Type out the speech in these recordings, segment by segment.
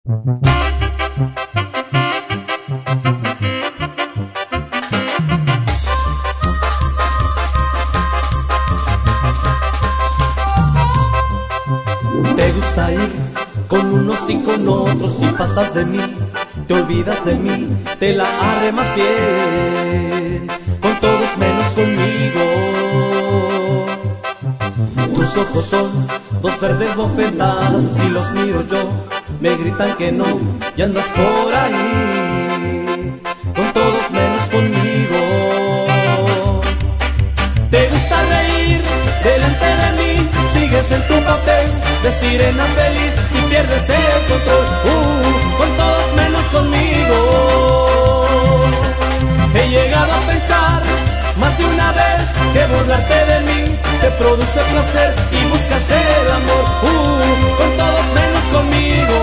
Te gusta ir con unos y con otros y pasas de mí, te olvidas de mí, te la arremas bien, con todos menos conmigo. Tus ojos son dos verdes bofetadas, si los miro yo, me gritan que no, y andas por ahí, con todos menos conmigo. Te gusta reír delante de mí, sigues en tu papel de sirena feliz y pierdes el control, con todos menos conmigo. He llegado a pensar más de una vez que burlarte de mí te produce placer y buscas el amor, con todos menos conmigo.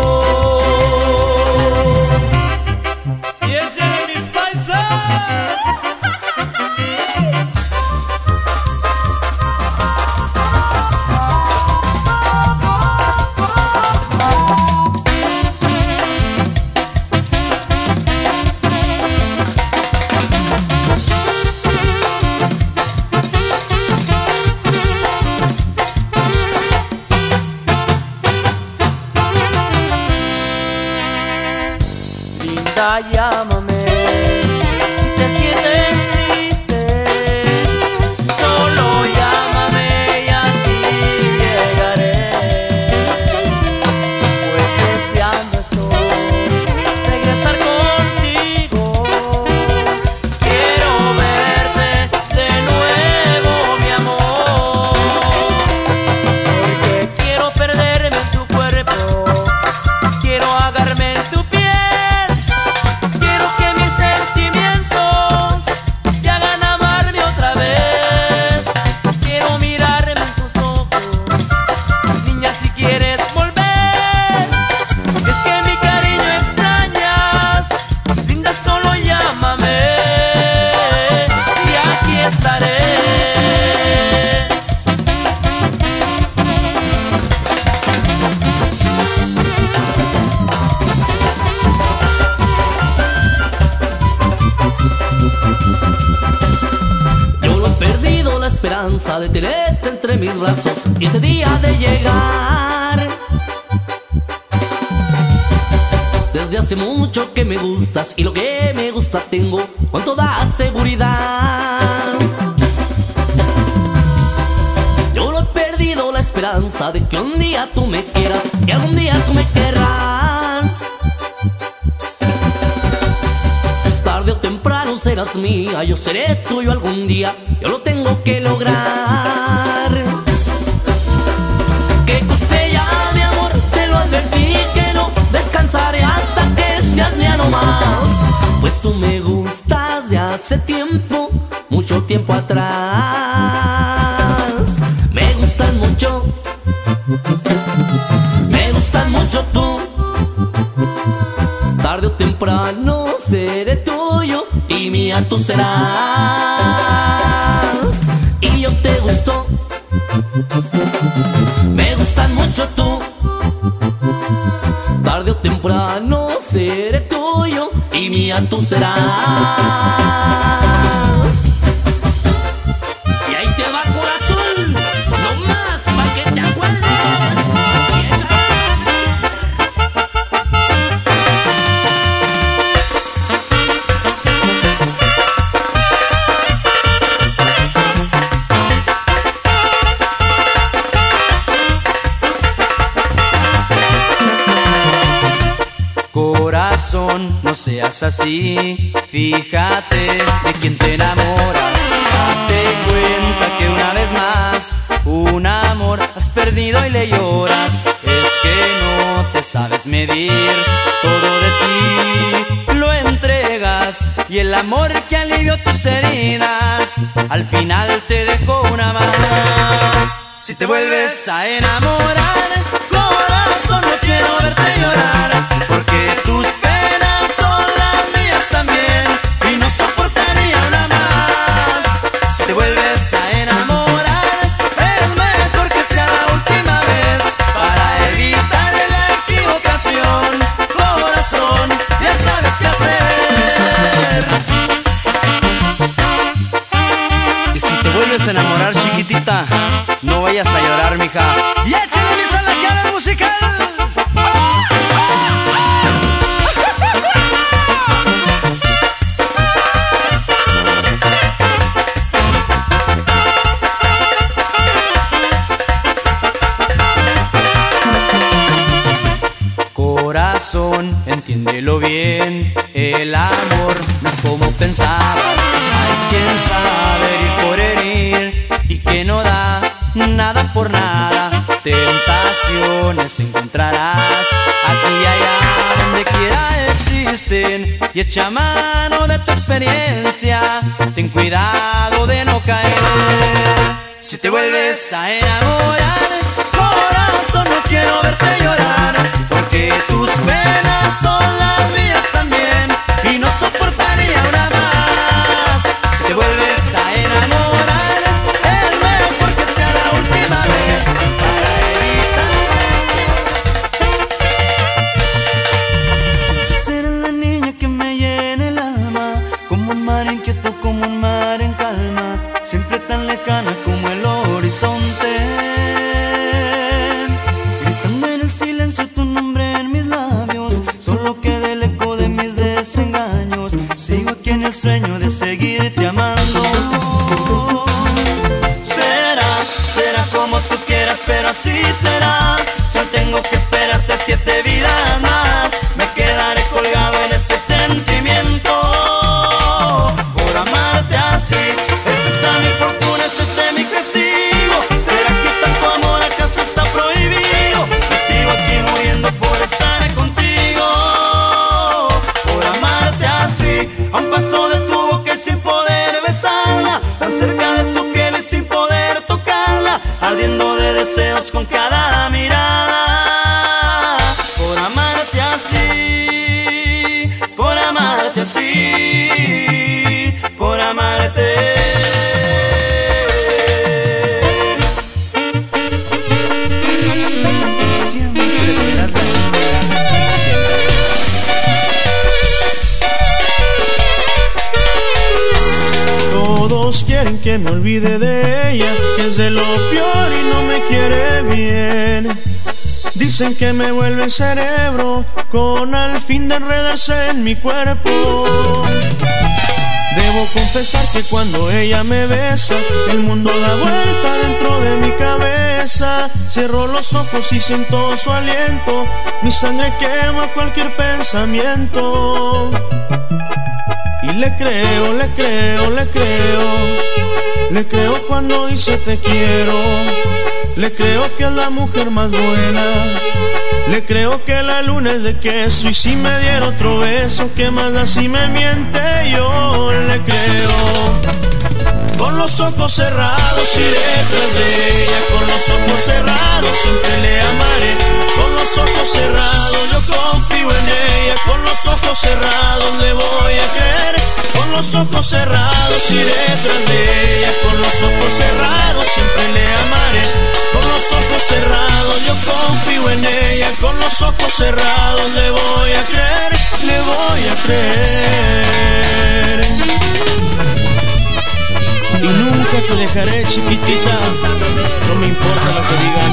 Y échale mis paisas. Llámame si te sientes triste, solo llámame y aquí llegaré, pues deseando estoy regresar contigo. Quiero verte de nuevo, mi amor, porque quiero perderme en tu cuerpo, quiero ahogarme en tu piel. De tenerte entre mis brazos y ese día de llegar. Desde hace mucho que me gustas y lo que me gusta tengo con toda seguridad. Yo no he perdido la esperanza de que un día tú me quieras y algún día tú me querrás. Tarde o temprano serás mía, yo seré tuyo algún día, yo lo tengo que lograr. Que coste ya, mi amor, te lo advertí que no descansaré hasta que seas mía no más. Pues tú me gustas de hace tiempo, mucho tiempo atrás. Me gustas mucho tú. Tarde o temprano seré tuyo y mía tú serás. Y yo te gusto, me gustas mucho tú. Tarde o temprano seré tuyo y mía tú serás. Y ahí te va, corazón, no más pa' que te acuerdes. Corazón, no seas así, fíjate de quién te enamoras. Date cuenta que una vez más un amor has perdido y le lloras. Es que no te sabes medir, todo de ti lo entregas, y el amor que alivió tus heridas al final te dejó una más. Si te vuelves a enamorar, corazón, no quiero verte llorar, porque tus penas son las mías también y no soportaría una más. Si te vuelves a enamorar, es mejor que sea la última vez para evitar la equivocación. vayas a llorar, mija. Y échale mi sal aquí al musical. Corazón, entiéndelo bien, el amor no es como pensabas. Hay quien sabe ir por herir y que no da nada por nada. Tentaciones encontrarás aquí y allá, donde quiera existen, y echa mano de tu experiencia. Ten cuidado de no caer. Si te vuelves a enamorar, corazón, no quiero verte llorar, porque tus penas son las mías también y no soportaría una más. Si te vuelves a enamorar, es mejor que sea la última vez para evitar. Siempre serás la niña que me llena el alma, como un mar inquieto, como un mar en calma, siempre tan lejana como el horizonte. Gritando en el silencio tu nombre en mis labios, solo queda el eco de mis desengaños. Sigo aquí en el sueño de seguirte amando. Será como tú quieras, pero así será. Si aún tengo que esperarte 7 vidas más, me quedaré colgado en este sentimiento. Por amarte así, es esa mi fortuna, es ese mi castigo. ¿Será que tanto amor acaso está prohibido? Me sigo aquí muriendo por estar contigo. Por amarte así, a un paso de tu boca y sin poder besarla, tan cerca de tu piel y sin poder tocarla, ardiendo de deseos con cada mirada. Por amarte así, por amarte así, por amarte. Siempre serás la Todos quieren que me olvide de ella, que es de lo peor y no me quiere bien. Dicen que me vuelve el cerebro con al fin de enredarse en mi cuerpo. Debo confesar que cuando ella me besa, el mundo da vuelta dentro de mi cabeza. Cierro los ojos y siento su aliento, mi sangre quema cualquier pensamiento. Y le creo, le creo, le creo, le creo cuando dice te quiero. Le creo que es la mujer más buena, le creo que la luna es de queso. Y si me diera otro beso, que más da si me miente, yo le creo. Con los ojos cerrados iré tras de ella, con los ojos cerrados siempre le amaré. Con los ojos cerrados yo confío en ella, con los ojos cerrados le voy a creer. Con los ojos cerrados iré tras de ella, con los ojos cerrados siempre le amaré. Con los ojos cerrados yo confío en ella, con los ojos cerrados le voy a creer, le voy a creer. Y nunca te dejaré, chiquitita, no me importa lo que digan.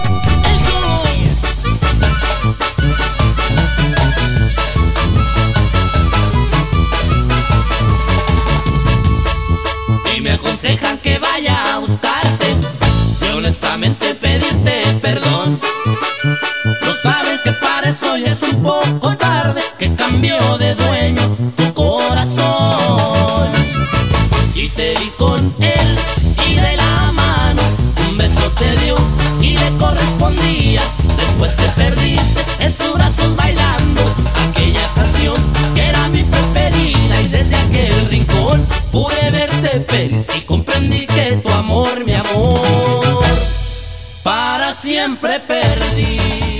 Y me aconsejan que vaya a buscarte y honestamente pedirte perdón. No saben que para eso ya es un poco tarde, que cambió de dueño tu corazón. Y te vi con él y de la mano un beso te dio y le correspondías. Después te perdiste en sus brazos bailando aquella canción que era mi preferida. Y desde aquel rincón pude verte feliz y comprendí que tu amor, mi amor, para siempre perdí.